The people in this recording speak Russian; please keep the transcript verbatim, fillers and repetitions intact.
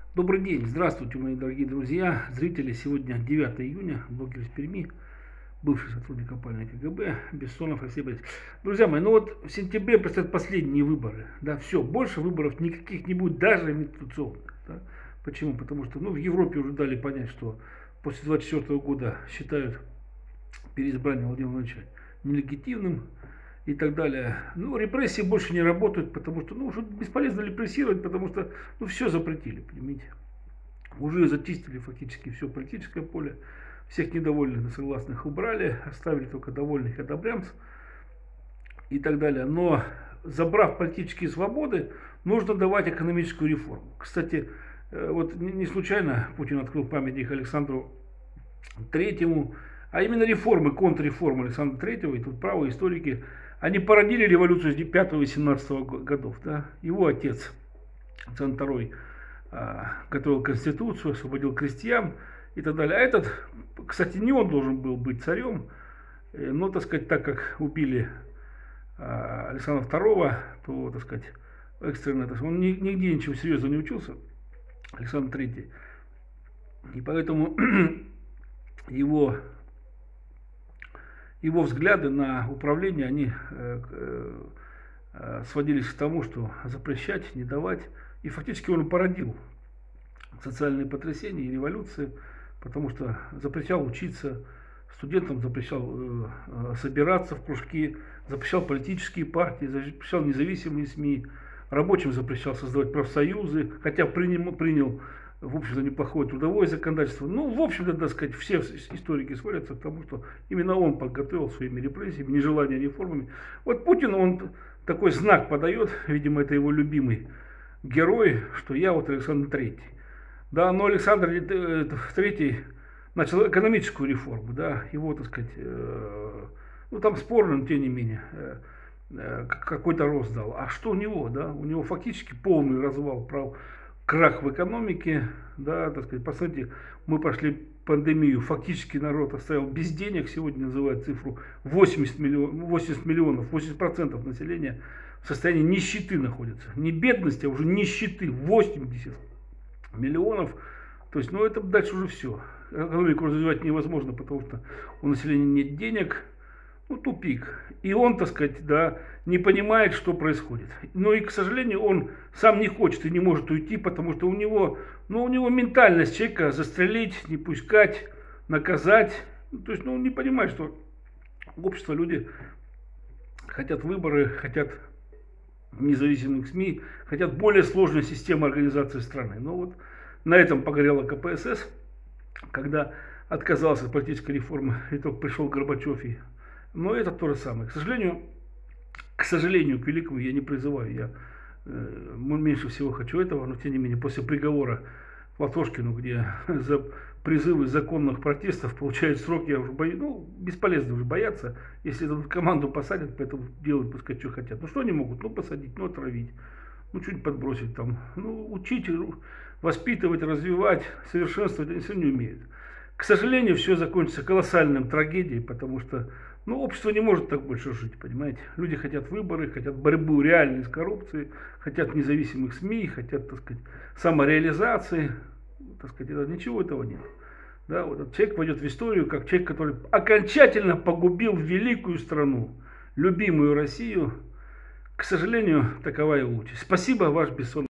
Добрый день, здравствуйте, мои дорогие друзья, зрители. Сегодня девятое июня, блогер из Перми, бывший сотрудник опальной КГБ, Бессонов Алексей Борисович. Друзья мои, ну вот в сентябре предстоят последние выборы, да, все, больше выборов никаких не будет, даже институционных, да. Почему? Потому что, ну, в Европе уже дали понять, что после двадцать четвёртого года считают переизбрание Владимира Владимировича нелегитимным и так далее. Ну, репрессии больше не работают, потому что, ну, уже бесполезно репрессировать, потому что, ну, все запретили, понимаете. Уже зачистили фактически все политическое поле, всех недовольных, несогласных убрали, оставили только довольных и одобрямцев и так далее. Но забрав политические свободы, нужно давать экономическую реформу. Кстати, вот не случайно Путин открыл памятник Александру Третьему, а именно реформы, контрреформы Александра Третьего, и тут правые историки, они породили революцию с пятого-семнадцатого годов. Да? Его отец, Александр Второй, готовил конституцию, освободил крестьян и так далее. А этот, кстати, не он должен был быть царем, но, так сказать, так как убили Александра Второго, то, так сказать, экстренно, он нигде ничего серьезного не учился, Александр Третий. И поэтому его, его взгляды на управление, они сводились к тому, что запрещать, не давать. И фактически он породил социальные потрясения и революции, потому что запрещал учиться студентам, запрещал э, собираться в кружки, запрещал политические партии, запрещал независимые СМИ, рабочим запрещал создавать профсоюзы, хотя принял, принял в общем-то, неплохое трудовое законодательство. Ну, в общем-то, так сказать, все историки сводятся к тому, что именно он подготовил своими репрессиями, нежеланием реформами. Вот Путин, он такой знак подает, видимо, это его любимый герой, что я вот Александр Третий. Да, но Александр Третий начал экономическую реформу, да, его, так сказать, э, ну там спорно, но тем не менее, э, э, какой-то рост дал. А что у него, да, у него фактически полный развал, прав, крах в экономике, да, так сказать, посмотрите, мы прошли пандемию, фактически народ оставил без денег, сегодня называют цифру восемьдесят миллионов, восемьдесят миллионов, восемьдесят процентов населения в состоянии нищеты находится. Не бедности, а уже нищеты. восемьдесят миллионов. То есть, ну это дальше уже все. Экономику развивать невозможно, потому что у населения нет денег. Ну, тупик. И он, так сказать, да, не понимает, что происходит. Но и, к сожалению, он сам не хочет и не может уйти, потому что у него, ну, у него ментальность человека застрелить, не пускать, наказать. Ну, то есть, ну, он не понимает, что общество, люди хотят выборы, хотят независимых СМИ, хотят более сложной системы организации страны. Но вот на этом погорела КПСС, когда отказался от политической реформы, и только пришел Горбачев. И... Но это то же самое. К сожалению, к сожалению, к великому я не призываю. Я э, меньше всего хочу этого, но тем не менее, после приговора Платошкину, где за призывы законных протестов получают срок, я уже боюсь, ну, бесполезно уже бояться, если эту команду посадят, поэтому делают, пускай, что хотят. Ну, что они могут? Ну, посадить, ну, отравить, ну, чуть подбросить там, ну, учить, воспитывать, развивать, совершенствовать, они все не умеют. К сожалению, все закончится колоссальным трагедией, потому что, ну, общество не может так больше жить, понимаете. Люди хотят выборы, хотят борьбу реальной с коррупцией, хотят независимых СМИ, хотят, так сказать, самореализации. Так сказать, это, ничего этого нет. Да, вот этот человек войдет в историю как человек, который окончательно погубил великую страну, любимую Россию. К сожалению, такова и участь. Спасибо, ваш Бессонов.